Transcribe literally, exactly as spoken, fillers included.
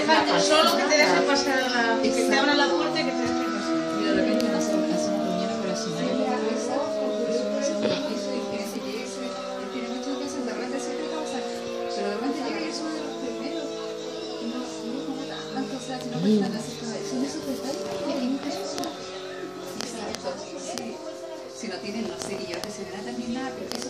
dejan, solo que te dejen pasar a la... que te abran la puerta y que te dejen pasar. Y de repente no hace una reunión operacional en la cabeza, es un segundo piso y quiere que llegue ese... Él tiene muchas casas, de repente siempre pasa, pero de repente llega y es uno de los primeros. Y no, no como tanto, o sea, si no prestan así, son esos detalles que hay muchas cosas. Exacto, sí. Si no tienen, no sé, que yo que se verá también nada, pero eso